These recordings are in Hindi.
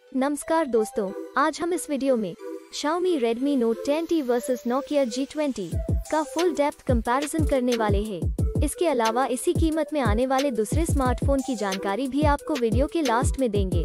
नमस्कार दोस्तों, आज हम इस वीडियो में Xiaomi Redmi Note 10T versus Nokia G20 का फुल डेप्थ कंपैरिजन करने वाले हैं। इसके अलावा इसी कीमत में आने वाले दूसरे स्मार्टफोन की जानकारी भी आपको वीडियो के लास्ट में देंगे।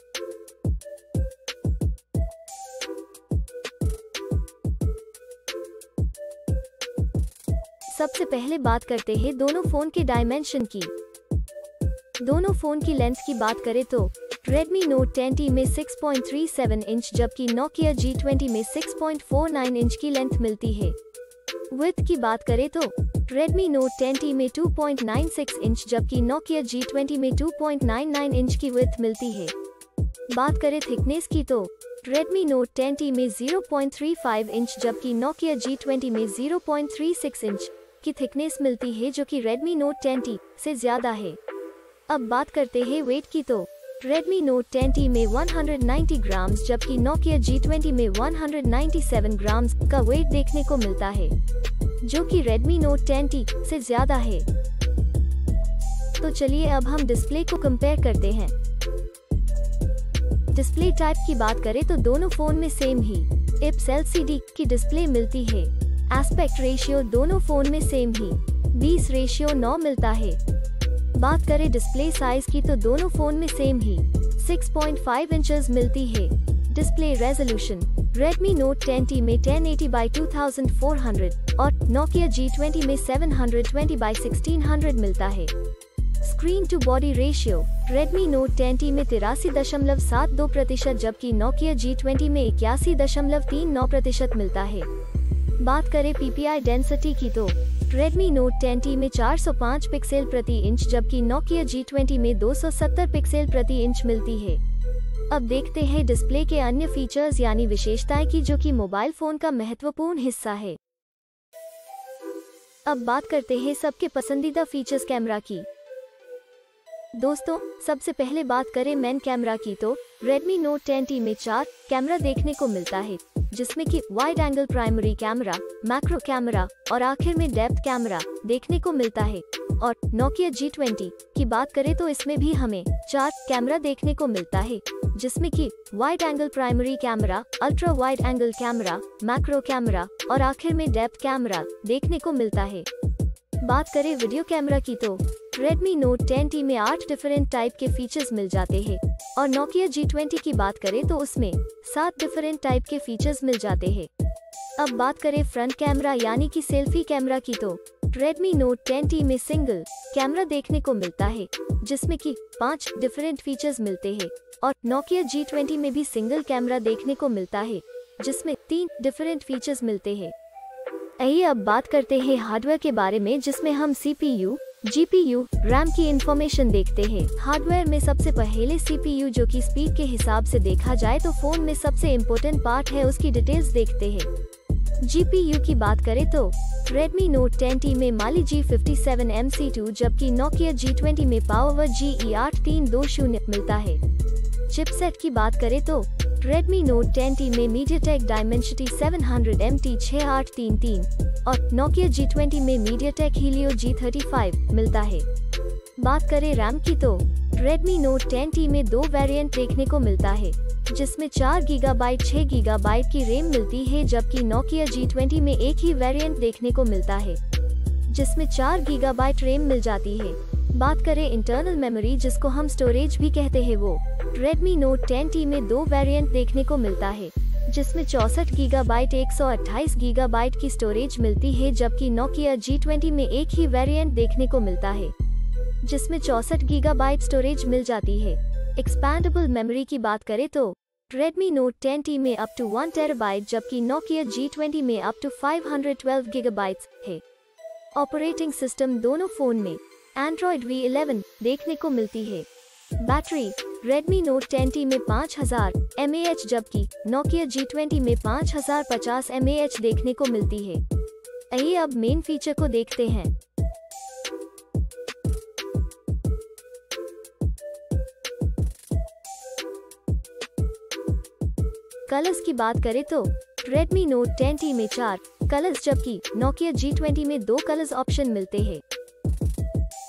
सबसे पहले बात करते हैं दोनों फोन के डायमेंशन की। दोनों फोन की लेंथ की बात करें तो Redmi Note 10T में 6.37 इंच जबकि Nokia G20 में 6.49 इंच की लेंथ मिलती है। विड्थ की बात करें तो Redmi Note 10T में 2.96 इंच जबकि Nokia G20 में 2.99 इंच की विड्थ मिलती है। बात करें थिकनेस की तो Redmi Note 10T में 0.35 इंच जबकि Nokia G20 में 0.36 इंच की थिकनेस मिलती है, जो कि Redmi Note 10T से ज्यादा है। अब बात करते हैं वेट की तो Redmi Note 10T में 190 ग्राम्स जबकि Nokia G20 में 197 ग्राम्स का वेट देखने को मिलता है, जो कि Redmi Note 10T से ज्यादा है। तो चलिए अब हम डिस्प्ले को कंपेयर करते हैं। डिस्प्ले टाइप की बात करें तो दोनों फोन में सेम ही IPS LCD की डिस्प्ले मिलती है। एस्पेक्ट रेशियो दोनों फोन में सेम ही 20:9 मिलता है। बात करें डिस्प्ले साइज की तो दोनों फोन में सेम ही 6.5 इंचेस मिलती है। Display resolution Redmi Note 10T में 1080x2400 और Nokia G20 में 720x1600 मिलता है। Screen to body ratio Redmi Note 10T में 83.72% जबकि Nokia G20 में 81.39% मिलता है। बात करें PPI डेंसिटी की तो Redmi Note 10T में 405 पिक्सल प्रति इंच जबकि Nokia G20 में 270 पिक्सल प्रति इंच मिलती है। अब देखते हैं डिस्प्ले के अन्य फीचर्स यानी विशेषताएं की, जो कि मोबाइल फोन का महत्वपूर्ण हिस्सा है। अब बात करते हैं सबके पसंदीदा फीचर्स कैमरा की। दोस्तों, सबसे पहले बात करें मेन कैमरा की तो Redmi Note 10T में 4 कैमरा देखने को मिलता है, जिसमें कि wide angle primary camera, macro camera और आखिर में डेप्थ कैमरा देखने को मिलता है। और Nokia G20 की बात करें तो इसमें भी हमें 4 कैमरा देखने को मिलता है, जिसमें कि wide angle primary camera, ultra wide angle camera, macro camera और आखिर में डेप्थ कैमरा देखने को मिलता है। बात करें वीडियो कैमरा की तो Redmi Note 10T में 8 डिफरेंट टाइप के फीचर्स मिल जाते हैं और Nokia G20 की बात करें तो उसमें 7 डिफरेंट टाइप के फीचर्स मिल जाते हैं। अब बात करें फ्रंट कैमरा यानी कि सेल्फी कैमरा की तो Redmi Note 10T में सिंगल कैमरा देखने को मिलता है, जिसमें कि 5 डिफरेंट फीचर्स मिलते हैं और Nokia G20 में भी सिंगल कैमरा देखने को मिलता है, जिसमें 3 डिफरेंट फीचर्स मिलते हैं। आइए अब बात करते हैं हार्डवेयर के बारे में, जिसमें हम CPU, GPU, RAM की इंफॉर्मेशन देखते हैं। हार्डवेयर में सबसे पहले CPU, जो कि स्पीड के हिसाब से देखा जाए तो फोन में सबसे इम्पोर्टेंट पार्ट है, उसकी डिटेल्स देखते हैं। GPU की बात करें तो Redmi Note 10T में Mali G57MC2 जबकि Nokia G20 में Power GE8320 मिलता है। चिपसेट की बात करें तो Redmi Note 10T में MediaTek Dimensity 700MT6833 और Nokia G20 में MediaTek Helio G35 मिलता है। बात करें RAM की तो Redmi Note 10T में 2 वेरिएंट देखने को मिलता है, जिसमें 4 GB 6 GB की रैम मिलती है, जबकि Nokia G20 में एक ही वेरिएंट देखने को मिलता है, जिसमें 4 GB रैम मिल जाती है। बात करें इंटरनल मेमोरी, जिसको हम स्टोरेज भी कहते हैं, वो Redmi Note 10T में 2 वेरिएंट देखने को मिलता है, जिसमें 64 GB 128 GB की स्टोरेज मिलती है, जबकि Nokia G20 में एक ही वेरिएंट देखने को मिलता है, जिसमें 64 GB स्टोरेज मिल जाती है। एक्सपैंडेबल मेमोरी की बात करें तो Redmi Note 10T में अप टू 1 TB जबकि Nokia G20 में अप टू 512 GB है। ऑपरेटिंग सिस्टम दोनों फोन में Android V11 देखने को मिलती है। बैटरी Redmi Note 10T में 5000 mAh जबकि Nokia G20 में 5050 mAh देखने को मिलती है। आइए अब मेन फीचर को देखते हैं। कलर्स की बात करें तो Redmi Note 10T में 4 कलर्स जबकि Nokia G20 में 2 कलर्स ऑप्शन मिलते हैं।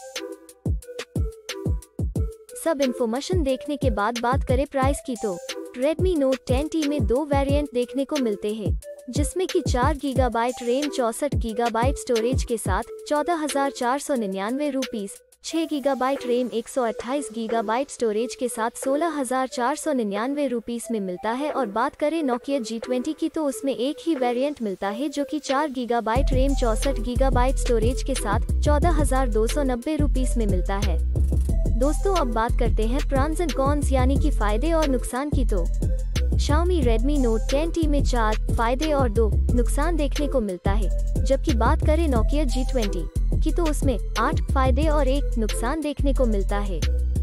सब इन्फॉर्मेशन देखने के बाद बात करें प्राइस की तो Redmi Note 10T में दो वेरिएंट देखने को मिलते हैं, जिसमें कि 4 गीगाबाइट रैम 64 गीगाबाइट स्टोरेज के साथ 14,499 rupees, 6 gigabyte RAM 128 gigabyte storage के साथ 16,499 रुपीस में मिलता है। और बात करें Nokia G20 की तो उसमें एक ही वेरिएंट मिलता है जो कि 4 गीगाबाइट रैम 64 गीगाबाइट स्टोरेज के साथ 14,290 रुपीस में मिलता है। दोस्तों अब बात करते हैं प्रॉन्स एंड कॉन्स यानी कि फायदे और नुकसान की। तो Xiaomi Redmi Note 10T में 4 फायदे और 2 नुकसान देखने को मिलता है, जबकि बात करें Nokia G20 की तो उसमें 8 फायदे और 1 नुकसान देखने को मिलता है।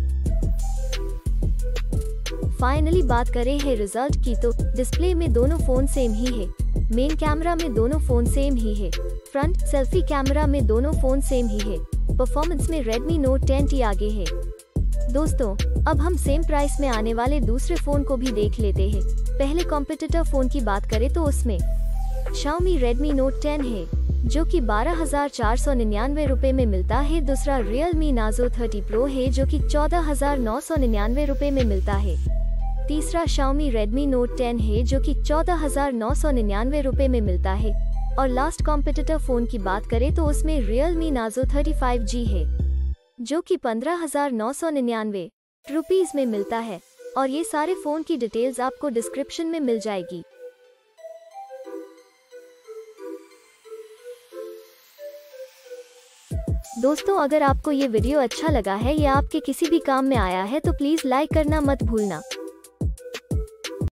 फाइनली बात करें है रिजल्ट की तो डिस्प्ले में दोनों फोन सेम ही है, मेन कैमरा में दोनों फोन सेम ही है, फ्रंट सेल्फी कैमरा में दोनों फोन सेम ही है, परफॉर्मेंस में Redmi Note 10T आगे है। दोस्तों अब हम सेम प्राइस में आने वाले दूसरे फोन को भी देख लेते हैं। पहले कॉम्पिटिटर फोन की बात करें तो उसमें Xiaomi Redmi Note 10 है, जो कि 12,499 रुपए में मिलता है। दूसरा Realme Narzo 30 Pro है, जो कि 14,999 रुपए में मिलता है। तीसरा Xiaomi Redmi Note 10 है, जो कि 14,999 रुपए में मिलता है। और लास्ट कॉम्पिटिटर फोन की बात करें तो उसमें Realme Narzo 35G है, जो कि 15,999 रुपीस में मिलता है। और ये सारे फोन की डिटेल्स आपको डिस्क्रिप्शन में मिल जाएगी। दोस्तों अगर आपको ये वीडियो अच्छा लगा है या आपके किसी भी काम में आया है तो प्लीज लाइक करना मत भूलना।